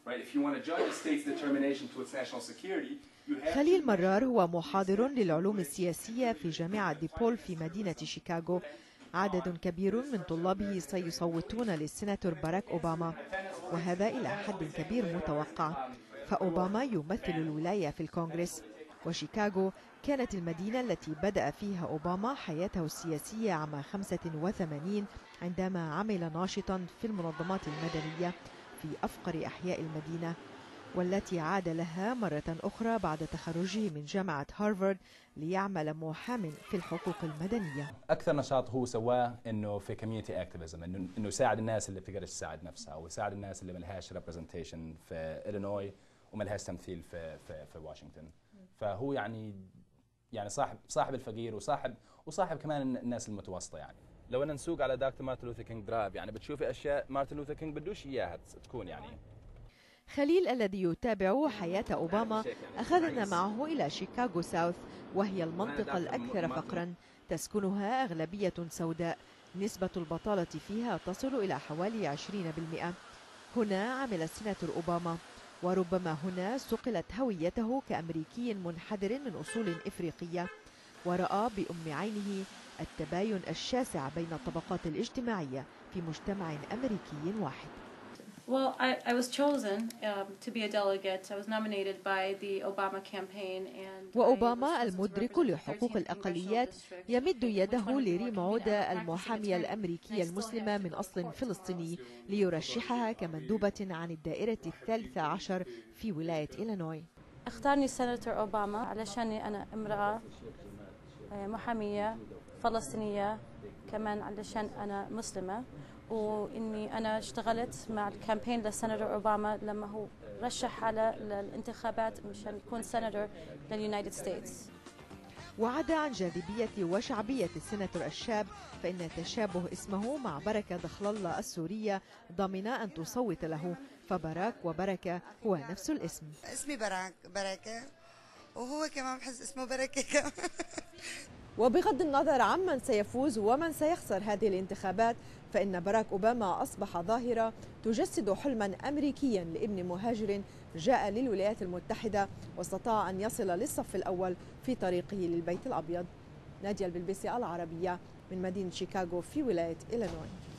خليل مرار هو محاضر للعلوم السياسية في جامعة ديبول في مدينة شيكاغو. عدد كبير من طلابه سيصوتون للسيناتور باراك أوباما، وهذا إلى حد كبير متوقع، فأوباما يمثل الولاية في الكونغرس، وشيكاغو كانت المدينة التي بدأ فيها أوباما حياته السياسية عام 85 عندما عمل ناشطا في المنظمات المدنية في أفقر أحياء المدينة، والتي عاد لها مرة أخرى بعد تخرجه من جامعة هارفارد ليعمل محامٍ في الحقوق المدنية. أكثر نشاط هو سواه إنه في كوميونتي أكتيفيزم، إنه يساعد الناس اللي بتقدرش تساعد نفسها، ويساعد الناس اللي ما لهاش ريبرزنتيشن في إلينوي وما لهاش تمثيل في واشنطن. فهو يعني صاحب الفقير وصاحب كمان الناس المتوسطة. يعني لو أنا نسوق على دكتور مارتن لوثر كينج درايف، يعني بتشوفي أشياء مارتن لوثر كينج بدوش إياها تكون. يعني خليل الذي يتابع حياة أوباما أخذنا معه إلى شيكاغو ساوث، وهي المنطقة الأكثر فقرا تسكنها أغلبية سوداء، نسبة البطالة فيها تصل إلى حوالي 20%. هنا عمل السيناتور أوباما، وربما هنا صقلت هويته كأمريكي منحدر من أصول إفريقية، ورأى بأم عينه التباين الشاسع بين الطبقات الاجتماعية في مجتمع أمريكي واحد. Well, I was chosen to be a delegate. I was nominated by the Obama campaign and وأوباما المدرك لحقوق الأقليات يمد يده لريم عودة المحامية الأمريكية المسلمة من أصل فلسطيني ليرشحها كمندوبة عن الدائرة 13 في ولاية إلينوي. اختارني السيناتور أوباما علشان أنا امرأة محامية فلسطينية، كمان علشان أنا مسلمة، وإني أنا اشتغلت مع الكامبين للسيناتور أوباما لما هو رشح على الانتخابات مشان يكون سيناتور لليونايتد ستيتس. وعدا عن جاذبية وشعبية السيناتور الشاب، فإن تشابه اسمه مع بركة دخل الله السورية ضمن أن تصوت له، فبراك وبركة هو نفس الاسم. اسمي بركة، وهو كمان بحس اسمه بركة كمان. وبغض النظر عمن سيفوز ومن سيخسر هذه الانتخابات، فإن باراك أوباما أصبح ظاهرة تجسد حلما أمريكيا لابن مهاجر جاء للولايات المتحدة واستطاع أن يصل للصف الأول في طريقه للبيت الأبيض. نادية البلبيسي، العربية، من مدينة شيكاغو في ولاية إلينوي.